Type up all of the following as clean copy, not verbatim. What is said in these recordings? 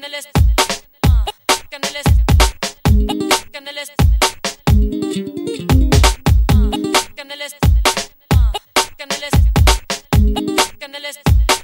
Scandalous, scandalous, scandalous, scandalous, scandalous, scandalous.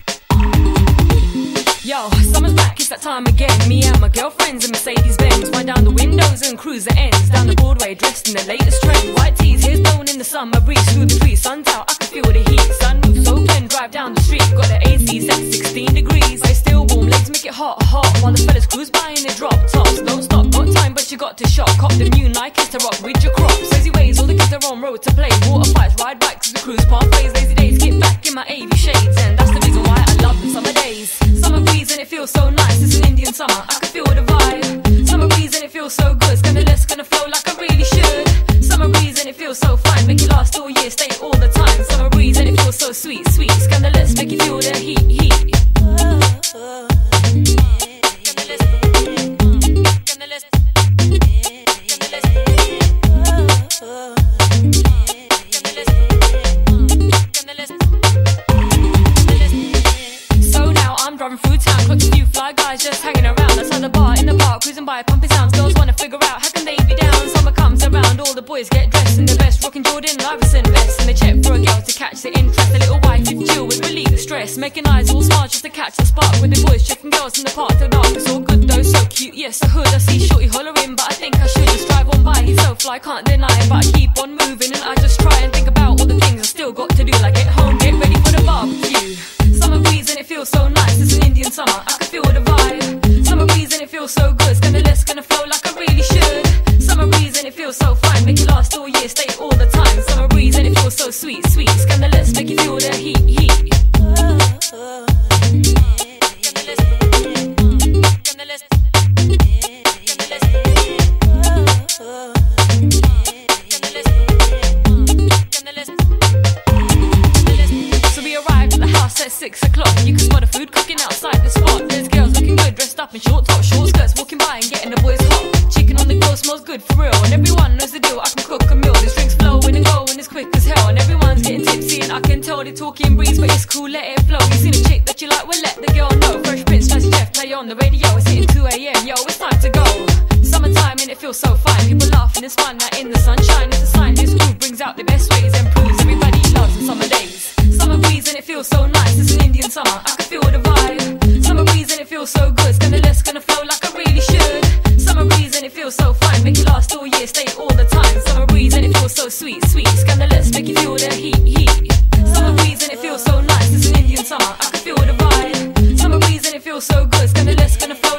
Yo, summer's back, it's that time again. Me and my girlfriends in Mercedes-Benz wind down the windows and cruise the ends. Down the Broadway, dressed in the latest trend. White tees, hair's blowing in the summer breeze. Through the trees, sun's out, I can feel the heat. Sun moves so clean, drive down the street. Got the AC set 16 degrees. But it's still warm, legs make it hot, hot. While the fellas cruise by in their drop tops. Don't stop, got time, but you got to shop. Cop the new Nikes to rock with your crops. Lazy ways, all the kids are on road to play. Water fights, ride bikes, the cruise pathways. Lazy days, get back in my AV shades. And that's the reason why I love the summer days. Summer breeze and it feels so nice, it's an Indian summer, I can feel the vibe. Summer breeze and it feels so good, Scandalous, gonna flow like I really should. Summer breeze and it feels so fine, make it last all year, stay all the time. Summer breeze and it feels so sweet, sweet. Scandalous, make you feel the heat, heat. Scandalous, scandalous, scandalous, scandalous, scandalous. So now I'm driving through town, clocked a few fly guys just hanging around. Outside the bar, in the park, cruising by, pumping sounds. Girls wanna figure out how can they be down. Summer comes around, all the boys get dressed in their best, rocking Jordan, Iverson vests, and they check for a girl to catch the interest. A little wife to chill with, relieve the stress, making eyes all smart just to catch the spark. With the boys checking girls in the park till dark. It's all good though, so cute, yes, the hood. I see shorty hollering, but I think I should just drive on by. He's so fly, can't deny it, but I keep on moving and I just try and think about all the things I still got to do, like get home, get ready for the barbecue. Summer breeze and it feels so nice, it's an Indian summer, I can feel the vibe. Summer breeze and it feels so good, Scandalous, gonna flow like I really should. Summer breeze and it feels so fine, make it last all year, stay all the time. Summer breeze and it feels so sweet, sweet. Scandalous, make you feel the heat, heat. Scandalous, scandalous, scandalous, scandalous, scandalous. So we arrived at the house at 6 o'clock. You can smell the food cooking outside the spot. There's girls looking good, dressed up in short tops, short skirts, walking by and getting the boys hot. Chicken on the grill smells good for real, and everyone knows the deal. I can cook a meal. There's drinks flowing and going as quick as hell, and everyone's getting tipsy, and I can tell they're talking breeze, but it's cool, let it flow. You seen a chick that you like, well let the girl know. Fresh Prince, Fancy Jeff, play on the radio. It's hitting 2 AM, yo, it's time to go. Summertime and it feels so fine. People laughing and fun, like in the sunshine. It's a sign this groove brings out the best ways and proves everybody loves the summer days. Summer breeze and it feels so nice, it's an Indian summer, I can feel the vibe. Summer breeze and it feels so good, Scandalous, gonna flow like I really should. Summer breeze and it feels so fine, make it last all year, stay all the time. Summer breeze and it feels so sweet, sweet. Scandalous, make you feel the heat, heat. Summer breeze and it feels so nice, it's an Indian summer, I can feel the vibe. Summer breeze and it feels so good, Scandalous, gonna flow